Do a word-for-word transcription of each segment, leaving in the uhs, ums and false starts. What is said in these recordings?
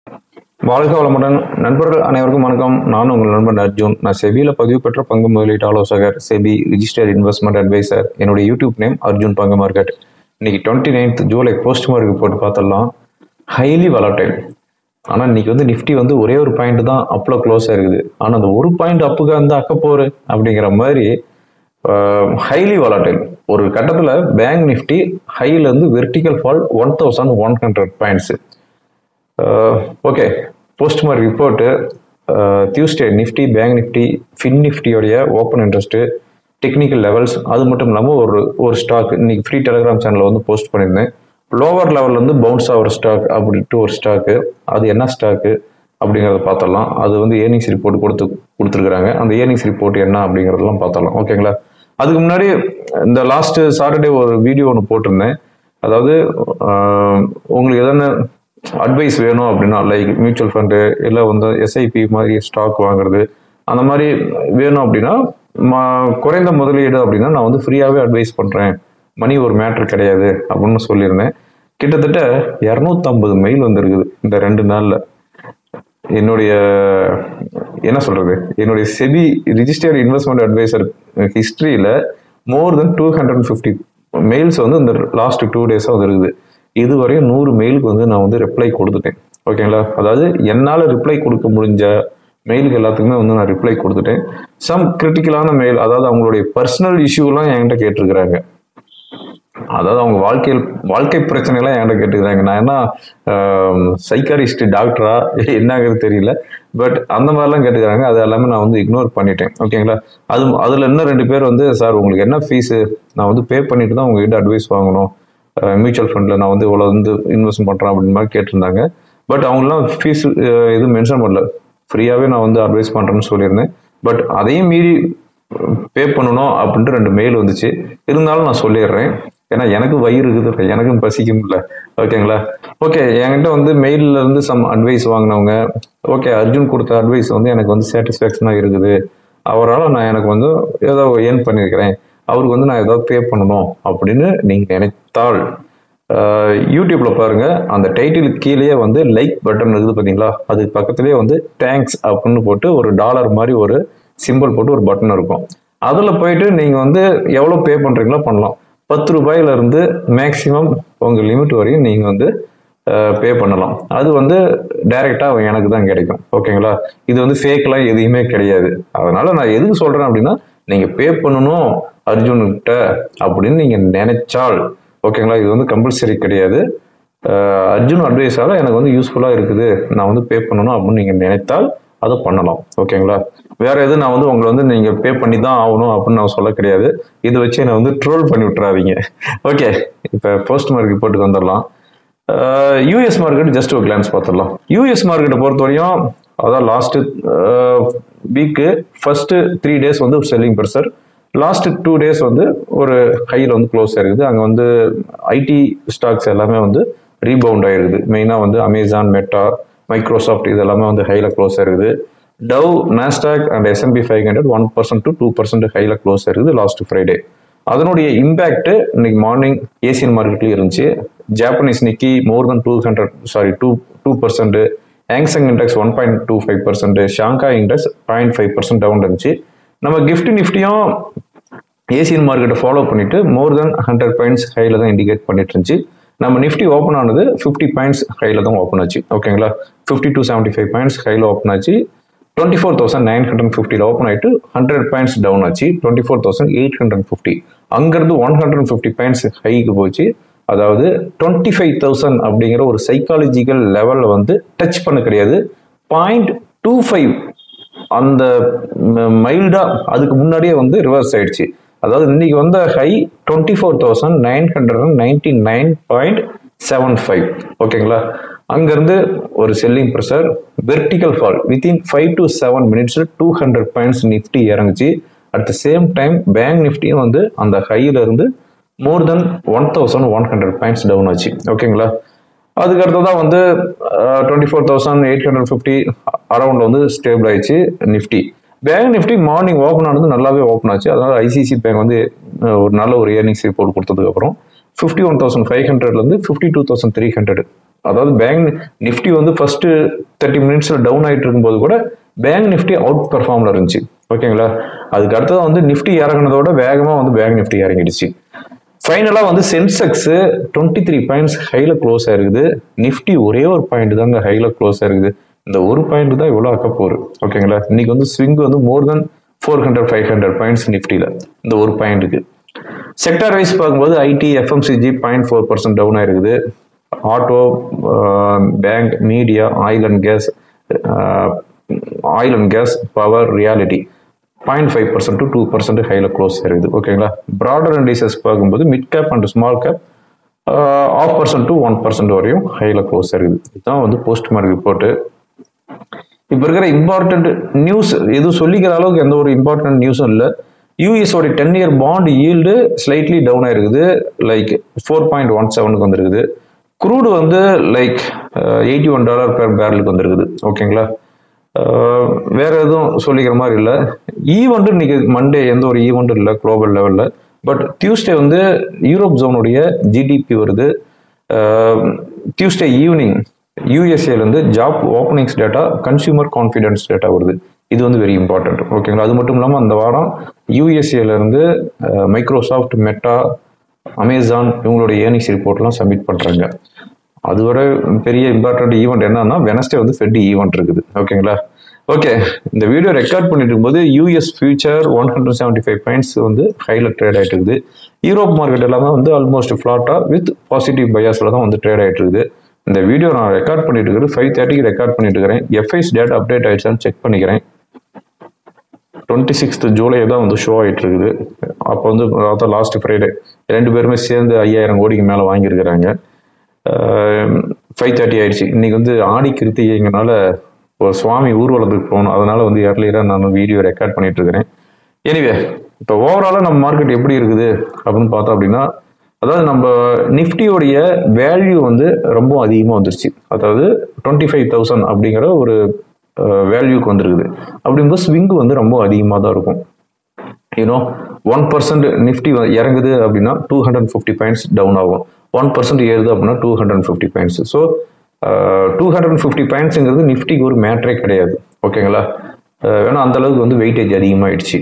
வாழ்க வளமுடன் நண்பர்கள் அனைவருக்கும் வணக்கம். நான் உங்கள் நண்பன் அர்ஜுன். நான் செபியில் பதிவு பெற்ற பங்கு முதலீட்டு ஆலோசகர், செபி ரிஜிஸ்டர்ட் இன்வெஸ்ட்மெண்ட் அட்வைசர். என்னுடைய யூடியூப் நேம் அர்ஜுன் பங்கு மார்க்கெட். இன்னைக்கு twenty ninth July post market போட்டு பார்த்தலாம். Highly volatile. ஆனால் இன்னைக்கு வந்து நிஃப்டி வந்து ஒரே ஒரு பாயிண்ட் தான் அப்பில் க்ளோஸ் ஆயிருக்குது. ஆனால் அந்த ஒரு பாயிண்ட் அப்புக்கு வந்து அக்கப்போரு அப்படிங்கிற மாதிரி ஹைலி வலாட்டைல். ஒரு கட்டத்தில் பேங்க் நிஃப்டி ஹைலேருந்து vertical fall one thousand one hundred points. Okay, post mark report Tuesday Nifty, bank Nifty, fin நிஃப்டியோடைய ஓப்பன் இன்ட்ரெஸ்ட்டு, டெக்னிக்கல் லெவல்ஸ், அது மட்டும் இல்லாமல் ஒரு ஒரு ஸ்டாக் இன்னைக்கு ஃப்ரீ டெலிகிராம் சேனலில் வந்து போஸ்ட் பண்ணியிருந்தேன். லோவர் லெவலில் வந்து பவுன்ஸ் ஆகிற ஸ்டாக் அப்படின்ட்டு ஒரு ஸ்டாக்கு. அது என்ன ஸ்டாக்கு அப்படிங்கிறத பார்த்தரலாம். அது வந்து ஏர்னிங்ஸ் ரிப்போர்ட் கொடுத்து கொடுத்துருக்குறாங்க. அந்த ஏர்னிங்ஸ் ரிப்போர்ட் என்ன அப்படிங்கிறதெல்லாம் பார்த்தரலாம். ஓகேங்களா? அதுக்கு முன்னாடி இந்த லாஸ்ட்டு சாட்டர்டே ஒரு வீடியோ ஒன்று போட்டிருந்தேன். அதாவது உங்களுக்கு எதனா அட்வைஸ் வேணும் அப்படின்னா, லைக் மியூச்சுவல் ஃபண்டு இல்லை வந்து எஸ்ஐபி மாதிரி ஸ்டாக் வாங்குறது, அந்த மாதிரி வேணும் அப்படின்னா, குறைந்த முதலீடு அப்படின்னா நான் வந்து ஃப்ரீயாகவே அட்வைஸ் பண்ணுறேன், மணி ஒரு மேட்ரு கிடையாது அப்படின்னு சொல்லியிருந்தேன். கிட்டத்தட்ட இரநூத்தம்பது மெயில் வந்துருக்குது இந்த ரெண்டு நாளில். என்னுடைய என்ன சொல்கிறது, என்னுடைய செபி ரிஜிஸ்டர்ட் இன்வெஸ்ட்மெண்ட் அட்வைசர் ஹிஸ்ட்ரியில் more than two hundred and fifty mails வந்து இந்த லாஸ்ட் டூ டேஸாக வந்துருக்குது. இதுவரையும் நூறு மெயிலுக்கு வந்து நான் வந்து ரிப்ளை கொடுத்துட்டேன். ஓகேங்களா? அதாவது என்னால் ரிப்ளை கொடுக்க முடிஞ்ச மெயிலுக்கு எல்லாத்துக்குமே வந்து நான் ரிப்ளை கொடுத்துட்டேன். சம் கிரிட்டிக்கலான மெயில், அதாவது அவங்களுடைய பர்சனல் இஷ்யூலாம் என்கிட்ட கேட்டிருக்கிறாங்க. அதாவது அவங்க வாழ்க்கையில் வாழ்க்கை பிரச்சனைலாம் என்கிட்ட கேட்டுக்கிறாங்க. நான் என்ன சைக்காரிஸ்ட் டாக்டரா என்னங்கிறது தெரியல, பட் அந்த மாதிரிலாம் கேட்டுக்கிறாங்க. அது எல்லாமே நான் வந்து இக்னோர் பண்ணிட்டேன். ஓகேங்களா? அது அதில் இன்னும் ரெண்டு பேர் வந்து, சார் உங்களுக்கு என்ன ஃபீஸு, நான் வந்து பே பண்ணிட்டு தான் உங்ககிட்ட அட்வைஸ் வாங்கணும், மியூச்சுவல் ஃபண்டில் நான் வந்து இவ்வளோ வந்து இன்வெஸ்ட் பண்ணுறேன் அப்படின்னு மாதிரி கேட்டிருந்தாங்க. பட் அவங்களாம் ஃபீஸ் எதுவும் மென்ஷன் பண்ணல, ஃப்ரீயாகவே நான் வந்து அட்வைஸ் பண்ணுறேன்னு சொல்லியிருந்தேன். பட் அதையும் மீறி பே பண்ணணும் அப்படின்ட்டு ரெண்டு மெயில் வந்துச்சு. இருந்தாலும் நான் சொல்லிடுறேன், ஏன்னா எனக்கு வயிறு இருக்குது, எனக்கும் பசிக்கும் இல்லை. ஓகேங்களா? ஓகே, என்கிட்ட வந்து மெயிலில் இருந்து சம் அட்வைஸ் வாங்கினவங்க, ஓகே அர்ஜுன் கொடுத்த அட்வைஸ் வந்து எனக்கு வந்து சாட்டிஸ்ஃபேக்ஷனாக இருக்குது, அவரால் நான் எனக்கு வந்து ஏதோ ஏர்ன் பண்ணியிருக்கிறேன், அவருக்கு வந்து நான் ஏதாவது பே பண்ணணும் அப்படின்னு நீங்கள் நினைத்தால் யூடியூப்ல பாருங்க, அந்த டைட்டிலுக்கு கீழே வந்து லைக் பட்டன் இருக்குது பார்த்தீங்களா, அதுக்கு பக்கத்துலேயே வந்து தேங்க்ஸ் அப்படின்னு போட்டு ஒரு டாலர் மாதிரி ஒரு சிம்பிள் போட்டு ஒரு பட்டன் இருக்கும். அதில் போயிட்டு நீங்கள் வந்து எவ்வளோ பே பண்ணுறீங்களோ பண்ணலாம். பத்து ரூபாயிலிருந்து மேக்சிமம் உங்கள் லிமிட் வரையும் நீங்கள் வந்து பே பண்ணலாம். அது வந்து டைரெக்டாக எனக்கு தான் கிடைக்கும். ஓகேங்களா? இது வந்து ஃபேக்லாம் எதுவுமே கிடையாது. அதனால நான் எதுக்கு சொல்கிறேன் அப்படின்னா, நீங்கள் பே பண்ணணும் அர்ஜுன்கிட்ட அப்படின்னு நீங்கள் நினைச்சால், ஓகேங்களா, இது வந்து கம்பல்சரி கிடையாது. அர்ஜுன் அட்வைஸால் எனக்கு வந்து யூஸ்ஃபுல்லாக இருக்குது, நான் வந்து பே பண்ணணும் அப்படின்னு நீங்கள் நினைத்தால் அதை பண்ணலாம். ஓகேங்களா? வேற எதுவும் நான் வந்து உங்களை வந்து நீங்கள் பே பண்ணி தான் ஆகணும் அப்படின்னு நான் சொல்ல கிடையாது. இதை வச்சு என்னை வந்து ட்ரோல் பண்ணி விட்டுறாதீங்க. ஓகே, இப்போ போஸ்ட் மார்க்கெட் போட்டுக்கு வந்துடலாம். யூஎஸ் மார்க்கெட் ஜஸ்ட் ஒரு கிளான்ஸ் பார்த்துடலாம். யூஎஸ் மார்க்கெட்டை பொறுத்தவரையும், அதான் last week first three days வந்து ஒரு selling pressure, last two days வந்து ஒரு ஹையில் வந்து க்ளோஸ் ஆயிருக்குது. அங்கே வந்து ஐடி ஸ்டாக்ஸ் எல்லாமே வந்து ரீபவுண்ட் ஆயிருக்குது. மெயினாக வந்து அமேசான், மெட்டா, மைக்ரோசாஃப்ட் இது எல்லாமே வந்து ஹையில் க்ளோஸ் ஆயிருக்குது. Dow, Nasdaq and S and P five hundred one percent to two percent ஹையில் க்ளோஸ் ஆயிருக்குது லாஸ்ட் ஃப்ரைடே. அதனுடைய இம்பேக்ட் இன்னைக்கு மார்னிங் ஏசியன் மார்க்கெட்லேயும் இருந்துச்சு. Japanese Nikkei more than two hundred sorry two two percent, Hang Seng index one point two five percent, Shanghai index point five percent down இருந்துச்சு. நம்ம கிஃப்ட் நிஃப்டியும் Asian மார்க்கெட்டை ஃபாலோ பண்ணிட்டு மோர் தென் hundred points ஹையில் தான் இண்டிகேட் பண்ணிட்டு இருந்துச்சு. நம்ம நிஃப்டி ஓப்பன் ஆனது ஃபிஃப்டி பாயிண்ட்ஸ் ஹையில் தான் ஓப்பன் ஆச்சு. ஓகேங்களா? Fifty two seventy five points ஹையில் ஓப்பன் ஆச்சு. Twenty four thousand nine hundred ஃபிஃப்டியில் ஓப்பன் ஆகிட்டு ஹண்ட்ரட் பாயிண்ட்ஸ் டவுன் ஆச்சு. Twenty four thousand eight hundred fifty அங்கேருந்து ஒன் ஹண்ட்ரட் ஃபிஃப்டி பாயிண்ட்ஸ் ஹைக்கு போச்சு. அதாவது டுவெண்ட்டி ஃபைவ் தௌசண்ட் அப்படிங்கிற ஒரு சைக்காலஜிக்கல் லெவலில் வந்து டச் பண்ண கிடையாது. பாயிண்ட் டூ ஃபைவ் அந்த மைல்டா அதுக்கு முன்னாடியே வந்து ரிவர்ஸ் ஆயிடுச்சு. அதாவது இன்னைக்கு வந்த high twenty four thousand nine hundred and ninety nine point seven five. ஓகேங்களா? அங்கிருந்து ஒரு selling pressure, vertical fall within five to seven minutes two hundred points Nifty இறங்குச்சு. At the same time bank நிஃப்டியும் வந்து அந்த ஹையில இருந்து more than one thousand one hundred points down ஆச்சு. ஓகேங்களா? அதுக்கு அடுத்ததான் வந்து twenty four thousand eight hundred fifty around வந்து ஸ்டேபிள் ஆயிடுச்சு Nifty. Bank Nifty morning open ஆனது நல்லாவே ஓப்பன் ஆச்சு. அதனால ஐசிசி பேங்க் வந்து ஒரு நல்ல ஒரு ஏர்னிங்ஸ் ரிப்போர்ட் கொடுத்ததுக்கு அப்புறம் ஃபிஃப்டி ஒன் தௌசண்ட் ஃபைவ் ஹண்ட்ரட்லேருந்து fifty two thousand three hundred அதாவது பேங்க் நிஃப்டி வந்து ஃபர்ஸ்ட் தேர்ட்டி மினிட்ஸ்ல டவுன் ஆகிட்டு இருக்கும்போது கூட பேங்க் நிஃப்டி அவுட் பெர்ஃபார்ம்ல இருந்துச்சு. ஓகேங்களா, அதுக்கு அடுத்தது வந்து நிஃப்டி இறங்கினதோட வேகமா வந்து பேங்க் நிஃப்டி இறங்கிடுச்சு. ஃபைனலா வந்து சென்செக்ஸ் டுவெண்ட்டி த்ரீ பாயிண்ட்ஸ் ஹைல க்ளோஸ் ஆயிருக்குது. நிஃப்டி ஒரே ஒரு பாயிண்ட் தாங்க ஹைல க்ளோஸ் ஆயிருக்குது. இந்த ஒரு பாயிண்ட் தான் இவ்வளோ அக்க போகுது. ஓகேங்களா, இன்னைக்கு வந்து ஸ்விங் வந்து more than four hundred five hundred points நிஃப்டியில இந்த ஒரு பாயிண்ட்டுக்கு. செக்டார் வைஸ் பார்க்கும்போது IT FMCG point four percent down ஆயிருக்குது. Auto, bank, media, oil and gas, oil and gas, power, realty point five percent to two percent ஹைல close ஆயிருக்குது. ஓகேங்களா, broader indexes பார்க்கும்போது mid cap and small cap half percent to one percent வரையும் ஹைல close ஆயிருக்குது. இதுதான் வந்து post mark report. இப்போ இருக்கிற இம்பார்ட்டன்ட் நியூஸ் எதுவும் சொல்லிக்கிற அளவுக்கு எந்த ஒரு இம்பார்ட்டன்ட் நியூஸும் இல்லை. யூஎஸோட ten year bond yield slightly down ஆயிருக்குது, லைக் ஃபோர் பாயிண்ட் ஒன் செவனுக்கு வந்துருக்குது. குரூடு வந்து like eighty one dollar per பேரலுக்கு வந்துருக்குது. ஓகேங்களா, வேற எதுவும் சொல்லிக்கிற மாதிரி இல்லை. ஈவெண்ட் இன்னைக்கு மண்டே எந்த ஒரு ஈவெண்ட்டும் இல்லை குளோபல் லெவலில். பட் டியூஸ்டே வந்து யூரோப் ஜோனுடைய ஜிடிபி வருது. டியூஸ்டே ஈவினிங் யூஎஸ்ஏலேருந்து job openings data, consumer confidence data வருது. இது வந்து வெரி இம்பார்ட்டன்ட். ஓகேங்களா, அது மட்டும் இல்லாமல் அந்த வாரம் யூஎஸ்ஏலேருந்து மைக்ரோசாஃப்ட், மெட்டா, அமேசான் இவங்களுடைய ஏர்னிங்ஸ் ரிப்போர்ட்லாம் சப்மிட் பண்ணுறாங்க. அதுவரை பெரிய இம்பார்ட்டன்ட் ஈவெண்ட் என்னன்னா வெனஸ்டே வந்து ஃபெட் ஈவெண்ட் இருக்குது. ஓகேங்களா, ஓகே, இந்த வீடியோ ரெக்கார்ட் பண்ணிட்டு இருக்கும்போது US future one hundred seventy five points வந்து ஹைல ட்ரேட் ஆகிட்டு இருக்குது. யூரோப் மார்க்கெட் எல்லாமே வந்து ஆல்மோஸ்ட் ஃப்ளாட்டாக வித் பாசிட்டிவ் பயாஸில் தான் வந்து ட்ரேட் ஆகிட்டு இருக்குது. இந்த வீடியோ நான் ரெக்கார்ட் பண்ணிட்டு இருக்கிறது ஃபைவ் தேர்ட்டிக்கு ரெக்கார்ட் பண்ணிட்டு இருக்கிறேன். எஃப்ஐஸ் டேட்டா அப்டேட் ஆயிடுச்சான்னு செக் பண்ணிக்கிறேன். டுவெண்ட்டி சிக்ஸ்த் ஜூலை தான் வந்து ஷோ ஆகிட்டு இருக்குது. அப்போ வந்து அதான் லாஸ்ட் ஃப்ரைடே ரெண்டு பேருமே சேர்ந்து ஐயாயிரம் கோடிக்கு மேலே வாங்கியிருக்கிறாங்க. ஃபைவ் தேர்ட்டி ஆயிடுச்சு. இன்னைக்கு வந்து ஆடி கிருத்திகைங்கனால ஒரு சுவாமி ஊர்வலத்துக்கு போகணும். அதனால வந்து ஏர்லியராக நான் வீடியோ ரெக்கார்ட் பண்ணிட்டு இருக்கிறேன். எனிவே, இப்போ ஓவராலாக நம்ம மார்க்கெட் எப்படி இருக்குது அப்படின்னு பார்த்தோம் அப்படின்னா, அதாவது நம்ம நிஃப்டியோடைய வேல்யூ வந்து ரொம்ப அதிகமாக வந்துருச்சு. அதாவது டுவெண்ட்டி ஃபைவ் தௌசண்ட் அப்படிங்கிற ஒரு வேல்யூக்கு வந்துருக்குது. அப்படிங்கும்போது ஸ்விங்கு வந்து ரொம்ப அதிகமாக தான் இருக்கும். யூனோ ஒன் பர்சன்ட் நிஃப்டி இறங்குது அப்படின்னா two hundred fifty points down ஆகும். ஒன் பர்சன்ட் ஏறுது அப்படின்னா two hundred fifty points. So two hundred fifty பாயிண்ட்ஸுங்கிறது நிஃப்டிக்கு ஒரு மேட்ரே கிடையாது. ஓகேங்களா, ஏன்னா அந்த அளவுக்கு வந்து வெயிட்டேஜ் அதிகமாகிடுச்சு.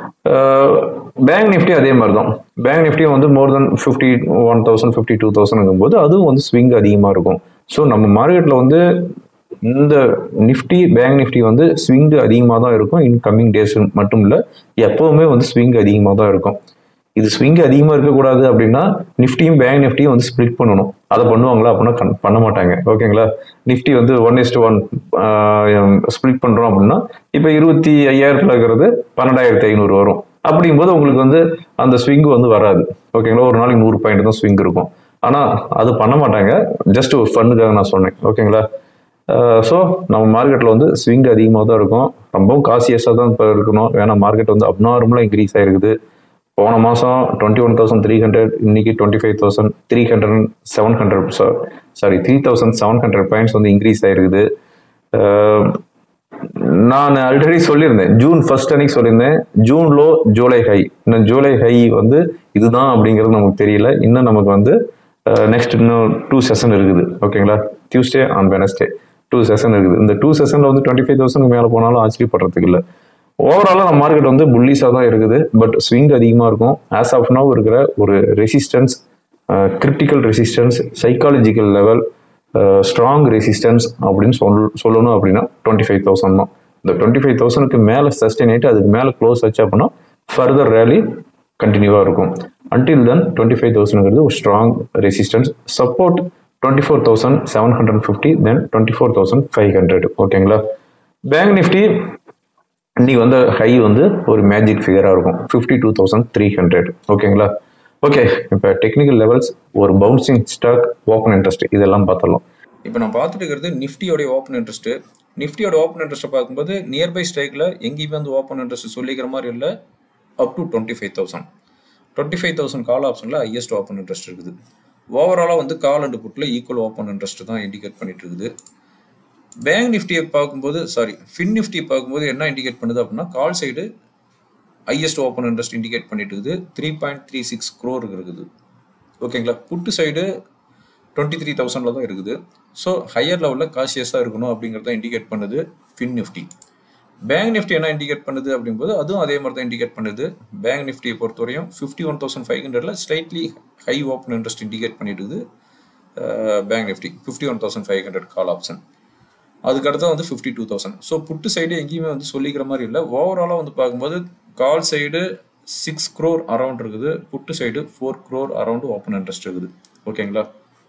பேங்க் நிஃப்டி அதே மாதிரி தான். பேங்க் நிஃப்டியும் வந்து more than fifty one thousand fifty two தௌசண்ட்ங்கும் போது அதுவும் வந்து ஸ்விங் அதிகமாக இருக்கும். ஸோ நம்ம மார்க்கெட்டில் வந்து இந்த நிஃப்டி பேங்க் நிஃப்டி வந்து ஸ்விங் அதிகமாக தான் இருக்கும். இன் கம்மிங் டேஸ் மட்டும் இல்லை, எப்போவுமே வந்து ஸ்விங் அதிகமாக தான் இருக்கும். இது ஸ்விங் அதிகமாக இருக்கக்கூடாது அப்படின்னா நிஃப்டியும் பேங்க் நிஃப்டியும் வந்து ஸ்ப்ளிட் பண்ணணும். அதை பண்ணுவாங்களா அப்படின்னா கண் பண்ண மாட்டாங்க. ஓகேங்களா, நிஃப்டி வந்து ஒன் இஸ்டு ஒன் ஸ்ப்ளிட் பண்ணுறோம் அப்படின்னா இப்போ இருபத்தி ஐயாயிரத்தில் இருக்கிறது பன்னெண்டாயிரத்தி ஐநூறு வரும். அப்படிங்கும்போது உங்களுக்கு வந்து அந்த ஸ்விங் வந்து வராது. ஓகேங்களா, ஒரு நாளைக்கு நூறு பாயிண்ட் தான் ஸ்விங் இருக்கும். ஆனால் அது பண்ண மாட்டாங்க. ஜஸ்ட் ஒரு ஃபன்னுக்காக நான் சொன்னேன். ஓகேங்களா, ஸோ நம்ம மார்க்கெட்டில் வந்து ஸ்விங் அதிகமாக தான் இருக்கும். ரொம்பவும் காசியஸாக தான் இப்போ இருக்கணும். ஏன்னா மார்க்கெட் வந்து அப்நார்மலாக இன்க்ரீஸ் ஆகிருக்குது. போன மாதம் twenty one thousand three hundred இன்னைக்கு twenty five thousand three hundred seven hundred sorry three thousand seven hundred points வந்து இன்க்ரீஸ் ஆகிருக்குது. நான் ஆல்ரெடி சொல்லியிருந்தேன், ஜூன் ஃபர்ஸ்ட் அன்னைக்கு சொல்லியிருந்தேன், ஜூன் லோ ஜூலை ஹை. இன்னும் ஜூலை ஹை வந்து இதுதான் அப்படிங்கிறது நமக்கு தெரியல. இன்னும் நமக்கு வந்து நெக்ஸ்ட் இன்னும் டூ செஷன் இருக்குது. ஓகேங்களா, Tuesday and Wednesday two session இருக்குது. இந்த டூ செஷனில் வந்து டுவெண்ட்டி ஃபைவ் தௌசண்ட் மேலே போனாலும் ஆச்சரியப்படுறதுக்கு இல்லை. ஓவராலாக நம்ம மார்க்கெட் வந்து புல்லிஸாக தான் இருக்குது. பட் ஸ்விங் அதிகமாக இருக்கும். ஆஸ் ஆஃப் நவ் இருக்கிற ஒரு resistance, critical resistance, psychological level, strong resistance அப்படின்னு சொல் சொல்லணும் அப்படின்னா டுவெண்ட்டி ஃபைவ் தௌசண்ட் தான். இந்த டுவெண்ட்டி ஃபைவ் தௌசண்ட்க்கு மேலே சஸ்டெயின் ஆகிட்டு அதுக்கு மேலே க்ளோஸ் ஆச்சு அப்படின்னா ஃபர்தர் ரேலி கண்டினியூவாக இருக்கும். அன்டில் தென் டுவெண்ட்டி ஃபைவ் தௌசண்ட்ங்கிறது ஒரு strong resistance. Support twenty four thousand seven hundred fifty then twenty four thousand five hundred. ஓகேங்களா, பேங்க் நிஃப்டி இன்னைக்கு வந்து ஹை வந்து ஒரு மேஜிக் ஃபிகராக இருக்கும், fifty two thousand three hundred. ஓகேங்களா, ஓகே, இப்போ டெக்னிக்கல் லெவல்ஸ், ஒரு பவுன்சிங் ஸ்டாக், ஓப்பன் இன்ட்ரெஸ்ட் இதெல்லாம் பார்த்துடலாம். இப்போ நான் பார்த்துட்டு இருக்கிறது நிஃப்டியோடைய ஓப்பன் இன்ட்ரெஸ்ட்டு. நிஃப்டியோட ஓப்பன் இன்ட்ரெஸ்ட்டை பார்க்கும்போது நியர்பை ஸ்ட்ரைக்கில் எங்கேயுமே வந்து ஓப்பன் இன்ட்ரெஸ்ட் சொல்லிக்கிற மாதிரி இல்லை. Up to twenty five thousand twenty five thousand call ஆப்ஷனில் ஹையஸ்ட் ஓப்பன் இன்ட்ரெஸ்ட் இருக்குது. ஓவராலாக வந்து கால் அண்ட் புட்டில் ஈக்குவல் ஓப்பன் இன்ட்ரெஸ்ட் தான் இண்டிகேட் பண்ணிட்டு இருக்குது. பேங்க் நிஃப்டியை பார்க்கும்போது சாரி ஃபின் நிஃப்டியை பார்க்கும்போது என்ன இண்டிகேட் பண்ணுது அப்படின்னா call side highest open interest indicate பண்ணிட்டு இருக்குது. Three point three six crore இருக்குது. ஓகேங்களா, புட்டு சைடு டுவெண்ட்டி த்ரீ தௌசண்டில் தான் இருக்குது. ஸோ ஹையர் லெவலில் காஷியஸாக இருக்கணும் அப்படிங்கிறத இண்டிகேட் பண்ணுது ஃபின் நிஃப்டி. பேங்க் நிஃப்டி என்ன இண்டிகேட் பண்ணுது அப்படிங்கும்போது அதுவும் அதே மாதிரி தான் இண்டிகேட் பண்ணுது. பேங்க் நிஃப்டியை பொறுத்தவரையும் ஃபிஃப்டி ஒன் தௌசண்ட் ஃபைவ் ஹண்ட்ரட்ல slightly high open interest indicate பண்ணிட்டு bank Nifty fifty one thousand five hundred call option. அதுக்கடுத்து வந்து fifty two thousand. So put side எங்கேயுமே வந்து சொல்லிக்கிற மாதிரி இல்லை. ஓவராலாக வந்து பார்க்கும்போது call side six crore around இருக்குது, put side four crore around open interest இருக்குது. ஓகேங்களா?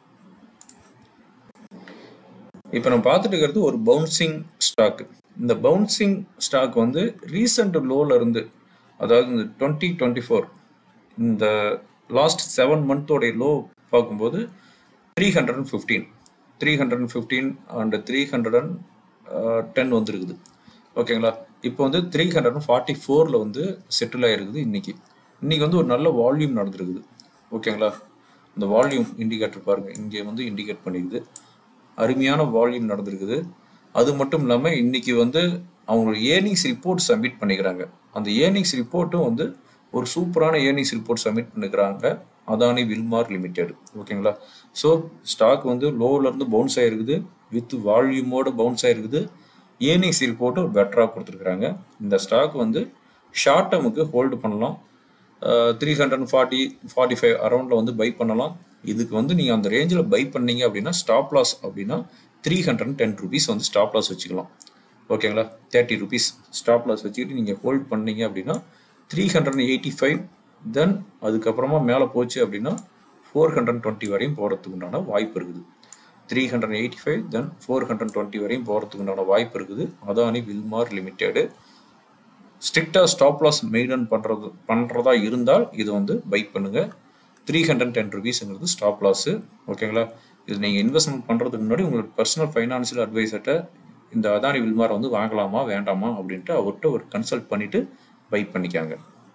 இப்போ நம்ம பார்த்துட்டு இருக்கிறது ஒரு பவுன்சிங் ஸ்டாக். இந்த பவுன்சிங் ஸ்டாக் வந்து ரீசெண்ட் லோல இருந்து, அதாவது இந்த டுவெண்ட்டி டுவெண்ட்டி ஃபோர் இந்த லாஸ்ட் செவன் மந்தோடைய லோ பார்க்கும்போது three hundred and fifteen three hundred and fifteen and three hundred and ten வந்துருக்குது. ஓகேங்களா? இப்போ வந்து த்ரீ ஹண்ட்ரட் அண்ட் ஃபார்ட்டி ஃபோரில் வந்து செட்டில் ஆகிருக்குது. இன்னைக்கு இன்னைக்கு வந்து ஒரு நல்ல வால்யூம் நடந்துருக்குது. ஓகேங்களா? இந்த வால்யூம் இண்டிகேட்டர் பாருங்கள், இங்கே வந்து இண்டிகேட் பண்ணிக்குது. அருமையான வால்யூம் நடந்திருக்குது. அது மட்டும் இல்லாமல் இன்னைக்கு வந்து அவங்களோட ஏர்னிங்ஸ் ரிப்போர்ட் சப்மிட் பண்ணிக்கிறாங்க. அந்த ஏர்னிங்ஸ் ரிப்போர்ட்டும் வந்து ஒரு சூப்பரான ஏர்னிங்ஸ் ரிப்போர்ட் சப்மிட் பண்ணிக்கிறாங்க, அதானி வில்மார் லிமிடெட். ஓகேங்களா? ஸோ ஸ்டாக் வந்து லோவிலேருந்து பவுன்ஸ் ஆகிருக்குது, வித் வால்யூமோட பவுன்ஸ் ஆகிருக்குது. ஏர்னிங்ஸ் ரிப்போர்ட்டும் பெட்டராக கொடுத்துருக்குறாங்க. இந்த ஸ்டாக் வந்து ஷார்ட் டேர்முக்கு ஹோல்டு பண்ணலாம். Three hundred forty forty five அரௌண்டில் வந்து பை பண்ணலாம். இதுக்கு வந்து நீங்கள் அந்த ரேஞ்சில் பை பண்ணீங்க அப்படின்னா ஸ்டாப் லாஸ் அப்படின்னா த்ரீ ஹண்ட்ரட் டென் ருபீஸ் வந்து ஸ்டாப் லாஸ் வச்சுக்கலாம். ஓகேங்களா? தேர்ட்டி ருபீஸ் ஸ்டாப் லாஸ் வச்சுக்கிட்டு நீங்கள் ஹோல்ட் பண்ணீங்க அப்படின்னா three hundred eighty five then அதுக்கப்புறமா மேலே போச்சு அப்படின்னா ஃபோர் ஹண்ட்ரட் டுவெண்ட்டி வரையும் போகிறதுக்கு உண்டான வாய்ப்பு இருக்குது. Three hundred eighty five then four hundred twenty வரையும் போகிறதுக்கு உண்டான வாய்ப்பு இருக்குது. Adani Wilmar limited. ஸ்ட்ரிக்டாக ஸ்டாப் லாஸ் மெயின்டைன் பண்ணுறது பண்ணுறதா இருந்தால் இது வந்து பை பண்ணுங்கள். த்ரீ ஹண்ட்ரட் டென் ருபீஸுங்கிறது ஸ்டாப் லாஸு. ஓகேங்களா? இது நீங்கள் இன்வெஸ்ட்மெண்ட் பண்ணுறதுக்கு முன்னாடி உங்களுக்கு பர்சனல் ஃபைனான்ஷியல் அட்வைசர்கிட்ட இந்த அதானி வில்மார் வந்து வாங்கலாமா வேண்டாமா அப்படின்ட்டு அவர்கிட்ட ஒரு கன்சல்ட் பண்ணிவிட்டு பை பண்ணிக்காங்க.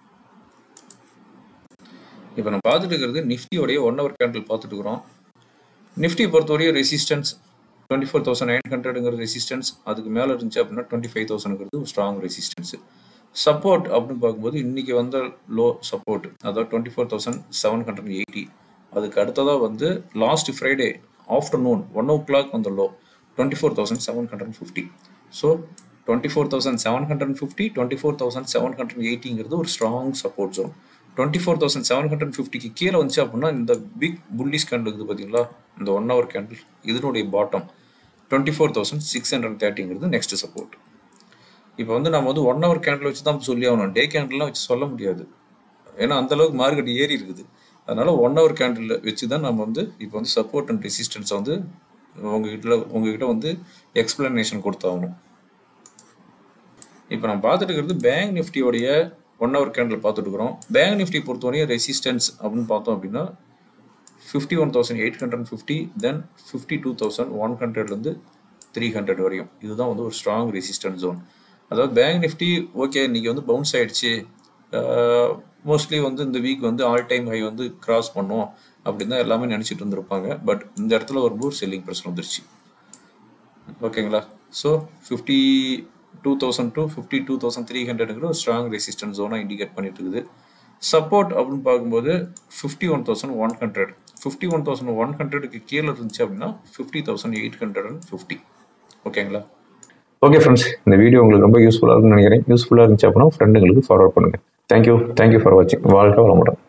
இப்போ நம்ம பார்த்துட்டு இருக்கிறது நிஃப்டியோடைய ஒன் ஹவர் கேண்டில் பார்த்துட்டு இருக்கிறோம். நிஃப்டி பொறுத்தவரையும் resistance twenty four thousand nine ஹண்ட்ரடுங்கிற ரெசிஸ்டன்ஸ், அதுக்கு மேலே இருந்துச்சு அப்படின்னா டுவெண்ட்டி ஃபைவ் தௌசண்ட்ங்கிறது ஒரு ஸ்ட்ராங் ரெசிஸ்டன்ஸு. சப்போர்ட் அப்படின்னு பார்க்கும்போது இன்னைக்கு வந்த லோ சப்போர்ட், அதாவது twenty four thousand seven hundred eighty. அதுக்கு அடுத்ததாக வந்து last Friday afternoon one o'clock வந்த low twenty four thousand seven hundred fifty. So twenty four thousand seven hundred fifty twenty four thousand seven hundred எயிட்டிங்கிறது ஒரு strong support zone. Twenty four thousand seven hundred ஃபிஃப்டிக்கு கீழே வந்துச்சு அப்படின்னா இந்த big bullish candle இருக்குது பார்த்தீங்களா, இந்த ஒன் ஹவர் கேண்டில், இதனுடைய bottom twenty four thousand six hundred தேர்ட்டிங்கிறது நெக்ஸ்ட் சப்போர்ட். இப்போ வந்து நம்ம வந்து ஒன் ஹவர் கேண்டில் வச்சு தான் சொல்லி ஆகணும், டே கேண்டில்லாம் வச்சு சொல்ல முடியாது. ஏன்னா அந்தளவுக்கு மார்க்கெட் ஏறி இருக்குது. அதனால ஒன் ஹவர் கேண்டில் வச்சு தான் நம்ம வந்து இப்போ வந்து சப்போர்ட் அண்ட் ரெசிஸ்டன்ஸை வந்து உங்ககிட்ட உங்ககிட்ட வந்து எக்ஸ்பிளனேஷன் கொடுத்தாகணும். இப்போ நம்ம பார்த்துட்டு இருக்கிறது பேங்க் நிஃப்டியோடைய ஒன் ஹவர் கேண்டில் பார்த்துட்டு இருக்கிறோம். பேங்க் நிஃப்டி பொறுத்தவரையும் ரெசிஸ்டன்ஸ் அப்படின்னு பார்த்தோம் அப்படின்னா fifty one thousand eight hundred fifty then fifty two thousand one ஹண்ட்ரட்லேருந்து த்ரீ ஹண்ட்ரட் வரையும் இதுதான் வந்து ஒரு ஸ்ட்ராங் ரெசிஸ்டன்ஸ் ஜோன். அதாவது பேங்க் நிஃப்டி ஓகே இன்னைக்கு வந்து பவுன்ஸ் ஆகிடுச்சு, மோஸ்ட்லி வந்து இந்த வீக் வந்து ஆல் டைம் ஹை வந்து கிராஸ் பண்ணும் அப்படின்னு தான் எல்லாமே நினச்சிட்டு இருந்திருப்பாங்க. பட் இந்த இடத்துல வரும்போது செல்லிங் ப்ரெஷர் வந்துருச்சு. ஓகேங்களா? So fifty two thousand to fifty two thousand three ஹண்ட்ரட்ங்கிற ஒரு ஸ்ட்ராங் ரெசிஸ்டன்ஸ் ஜோனாக இண்டிகேட் பண்ணிட்டு இருக்குது. சப்போர்ட் அப்படின்னு பார்க்கும்போது fifty one thousand one hundred fifty one thousand one ஹண்ட்ரடுக்கு கீழே இருந்துச்சு அப்படின்னா fifty thousand eight hundred and fifty. ஓகேங்களா? ஓகே ஃப்ரெண்ட்ஸ், இந்த வீடியோ உங்களுக்கு ரொம்ப யூஸ்ஃபுல்லாக இருக்குன்னு நினைக்கிறேன். யூஸ்ஃபுல்லாக இருந்துச்சு அப்படின்னா ஃப்ரெண்டுங்களுக்கு ஃபார்வர்ட் பண்ணுங்கள். தேங்க்யூ தேங்க்யூ ஃபார் வாட்சிங். வாழ்க்கை வளமுடன்.